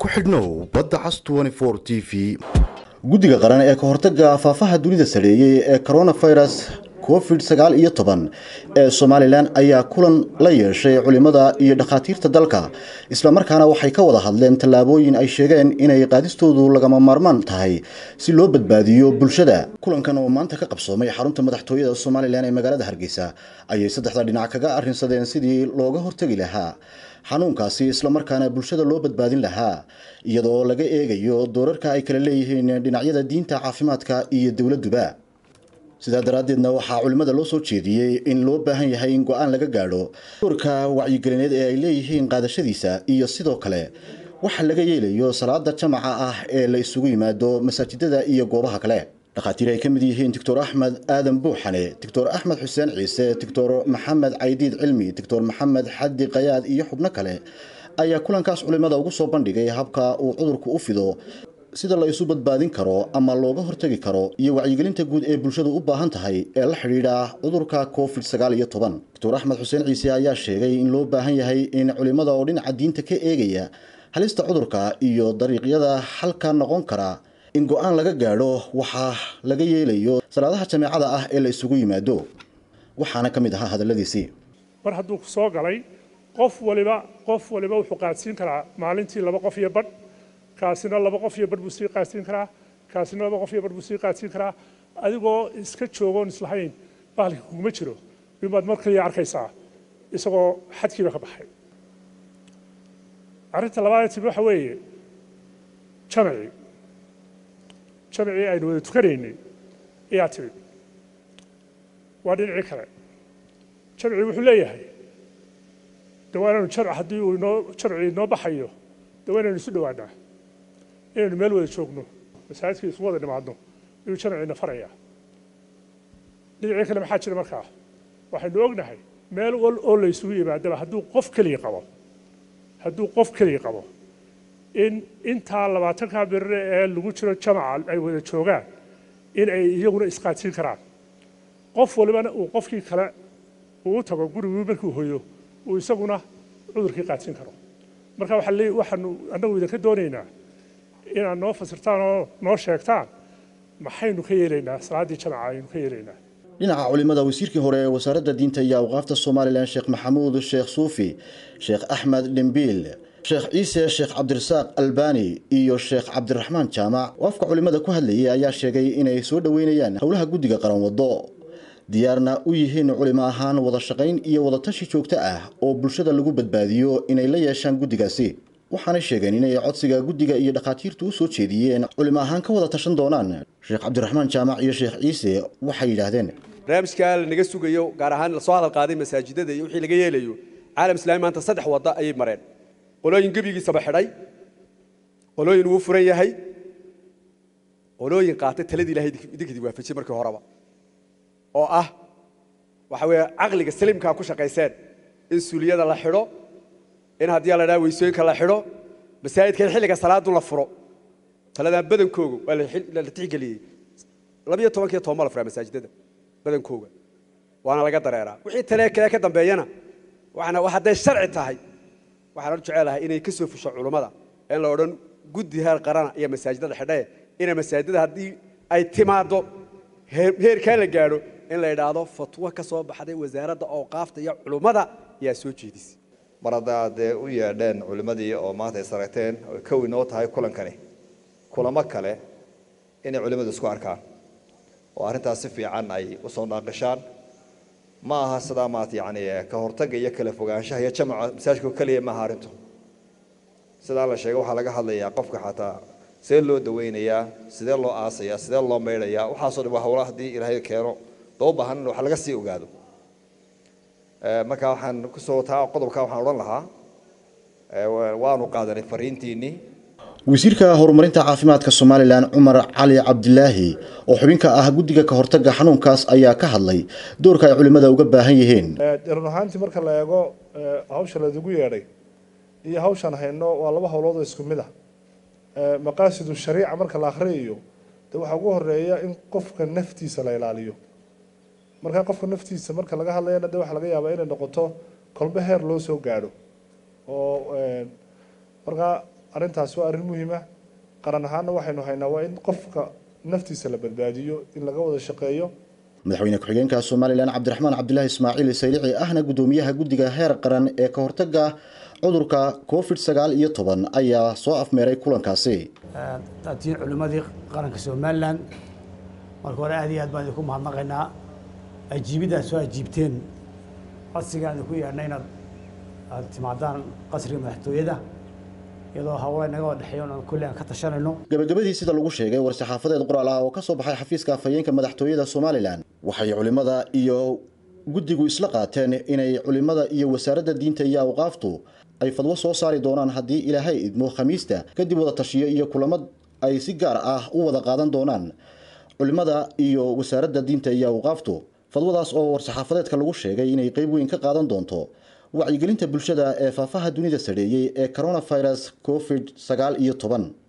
ku xidhnow badda cas 24 TV. guddiga qaran ee ka hortagga faafaha dunida sareeyay ee coronavirus COVID-19 ee Soomaaliland ayaa kulan la yeeshay culimada iyo dhakhaatiirta dalka isla markaana waxay ka wada hadleen tallaabooyin ay sheegeen inay qaadistoodu lagama maarmaan tahay si loo badbaadiyo bulshada. kulankan oo maanta ka qabsoomay xarunta madaxtooyada Soomaaliland ee magaalada Hargeysa ayay saddexda dhinac kaga arrinsadeen sidii looga hortagi lahaa xanuunkaasi isla markaana bulshada loo badbaadin lahaa iyadoo laga eegayo doorarka ay kala leeyihiin dhinacyada diinta caafimaadka iyo dawladduba. sidaa daraaddeedna waxaa culimada loo soo jeediyey in loo baahan yahay in go'aan laga gaadho doorka wacyigelineed ee ay leeyihiin qaadashadiisa iyo sidoo kale waxa laga yeelayo salaada jamaca ah ee la isugu yimaado masaajidada iyo goobaha kale. dhakhaatiir ay ka mid yihiin Dr. Axmed Aadan Buuxane, Dr. Axmed Xuseen Ciise, Dr. Maxamed Caydiid Cilmi, Dr. Maxamed Xaddi Qayaad iyo xubno kale ayaa kulankaas culimada ugu soo bandhigay habka uu cudurku u fido, sida la isu badbaadin karo ama looga hortagi karo iyo wacyigelinta guud ee bulshadu u baahan tahay ee la xiriira cudurka COVID-19. Dr. Axmed Xuseen Ciise ayaa sheegay in loo baahan yahay in culimada oo dhinaca diinta ka eegaya halista cudurka iyo dariiqyada xalka noqon kara in go'aan laga gaadho waxa laga yeelayo salaadaha jamaacada ah ee la isugu yimaado. waxaana ka mid ahaa hadalladiisii: mar hadduu soo galay qof waliba wuxuu qaadsiin karaa maalintii 2 qof iyo badh, kaasina 2 qof iyo badh buu sii qaadsiin karaa, kaasina 2 qof iyo badh buu sii qaadsiin karaa. adigoo iska joogoon islahayn bahalka kuma jiro bimaad mar kaliya arkaysaa isagoo xadkiiba ka baxay. arrinta labaad waxa weeye jamci aynu wada tukanaynay ayaa timid. waa dhinacii kale. jamci wuxuu leeyahay dawaananu jamc haddii uu jamci inoo baxayo dawaananu isu dhowaanaa inaynu meel wada joogno masaajidka isu wada nimaadno inuu jamciina farayaa. dhinacii kale maxaa jira markaa? waxaynu ognahay meel wal oo la isugu yimaadaba hadduu qof keliya qabo in intaa 20 birre ee lagu jiro jamaca ay wada joogaan in ay iyaguna isqaadsiin karaan. qof walibana uu qofkii kale uu tago gurigu markuu hooyo uu isaguna cudurkii qaadsiin karo. marka waxaanu annagu idinka doonaynaa inaad noo fasirtaan oo noo sheegtaan maxaynu ka yeelaynaa salaadii jamaca aynu ka yeelaynaa. dhinaca culimada wasiirkii hore ee wasaaradda diinta iyo awqaafta Soomaaliland Sheekh Maxamuud Sheekh Suufi, Sheekh Axmed Dhimbiil, Sheekh Ciise, Sheekh Cabdirasaaq Albani iyo Sheekh Cabdiraxmaan Jaamac oo afka culimada ku hadlayay ayaa sheegay inay soo dhaweynayaan howlaha guddiga qaran wado, diyaarna u yihiin culimo ahaan wada shaqayn iyo wada tashi joogto ah oo bulshada lagu badbaadiyo inay la yeeshaan guddigaasi. waxaana sheegeen inay codsiga guddiga iyo dhakhaatiirtu u soo jeediyeen culimo ahaan ka wada tashan doonaan. Sheekh Cabdiraxmaan Jaamac iyo Sheekh Ciise waxay yiraahdeen barnaamijka la naga sugayo gaar ahaan la soo hadal qaaday masaajidada iyo wixii laga yeelayo caalam islaami maanta 3 wada ayay mareen. qolooyin gabigiisa ba xidhay, qolooyin uu furan yahay, qolooyin qaatay taladii Ilaahay digidii waafajiyay markii horeba oo ah waxa weeye aqliga saliimka ku shaqayseen in suuliyada la xidho, in haddii la dhaaway weysooyinka la xidho, masaajidka xilliga salaadu la furo. talada badankoodu waa la tixgeliyay 12 toban la furay masaajidada badankooda waana laga dareeraa. wixii tale kale ka dambeeyana waxa haday sharci tahay waxaan jecelahay inay ka soo fusho culimada in la oran guddi heer qaran iyo masaajidada xidhay in masaajidada haddii ay timaado heerka la gaaro in la yiraahdo fatwa ka soo baxday wasaaradda awqaafta iyo culimada yaa soo jeedis. maradaade u yeedheen culimadii oo maanta ay saragteen oo ka weynoo tahay kulankani kulamo kale inay culimadu isku arkaan oo arrintaas si fiican ay u soo dhaaqashaan. ma aha sidaa maanta yani ka hortagga iyo kala fogaanshaha iyo jamaca masaajidka kaliya ma aha arrintu. sidaa la sheegay waxaa laga hadlayaa qofka xataa sidee loo daweynayaa, sidee loo aasayaa, sidee loo meydhayaa. waxaasoo dhan waa howlo haddii Ilaahay keeno loo baahan in wax laga sii ogaado. marka waxaan ku soo taa qodobka waxaan oran lahaa waanu qaadanay fariintiinii. wasiirka horumarinta caafimaadka Soomaaliland Cumar Cali Cabdilaahi oo xubinka ah guddiga ka hortagga xanuunkaas ayaa ka hadlay doorka ay culimada uga baahan yihiin. runaantii marka la eego hawsha la ugu yeedhay iyo hawshan hayno waa 2 hawlood oo isku mid ah. maqaasidu shariica marka la akhriyo waxa ugu horeeya in qofka naftiisa la ilaaliyo. marka qofka naftiisa marka laga hadlayna waxa laga yaabaa inay noqoto kolba heer loo soo gaaro oo marka arrintaas waa arrin muhiim ah qaran ahaanna waxaynu haynaa waa in qofka naftiisa la badbaadiyo in laga wada shaqeeyo madaxweyne ku-xigeenka Soomaaliland Cabdiraxmaan Cabdilaahi Ismaaciil Saylici ahna gudoomiyaha guddiga heer qaran ee ka hortagga cudurka COVID-19 ayaa soo afmeeray kulankaasi dadkii culimadii qaranka Soomaaliland marka hore aad iyo aad baan ku mahadnaqaynaa ajiibida soo ajiibteen codsigaada ku yeernay inaad timaadaan qasriga madaxtooyada iyadoo haween naga dhaxeeyo kulli aan ka tashanayno gabagabadii sida lagu sheegay war saxaafadeed qoraal ah oo ka soo baxay xafiiska afhayeenka madaxtooyada Soomaaliland waxay culimada iyo guddigu isla qaateen inay culimada iyo wasaaradda diinta iyo awqaaftu ay fadwo soo saari doonaan haddii Ilaahay idmo Khamiista kadib wada tashiyo iyo kulamad ay si gaar ah u wada qaadan doonaan culimada iyo wasaaradda diinta iyo awqaaftu fadwadaas oo war saxaafadeedka lagu sheegay inay qayb weyn ka qaadan doonto wacyigelinta bulshada ee faafaha dunida sareeyay ee coronavirus COVID-19